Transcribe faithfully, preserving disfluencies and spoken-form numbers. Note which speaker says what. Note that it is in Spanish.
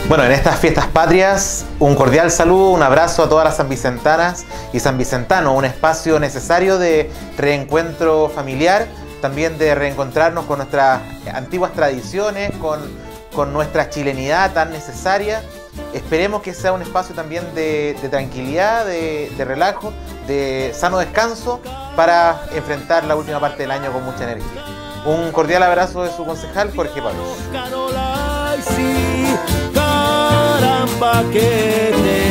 Speaker 1: Bueno, en estas fiestas patrias, un cordial saludo, un abrazo a todas las sanvicentanas y sanvicentanos, un espacio necesario de reencuentro familiar, también de reencontrarnos con nuestras antiguas tradiciones, con, con nuestra chilenidad tan necesaria. Esperemos que sea un espacio también de, de tranquilidad, de, de relajo, de sano descanso para enfrentar la última parte del año con mucha energía. Un cordial abrazo de su concejal, Jorge Pablos.
Speaker 2: Caramba, que te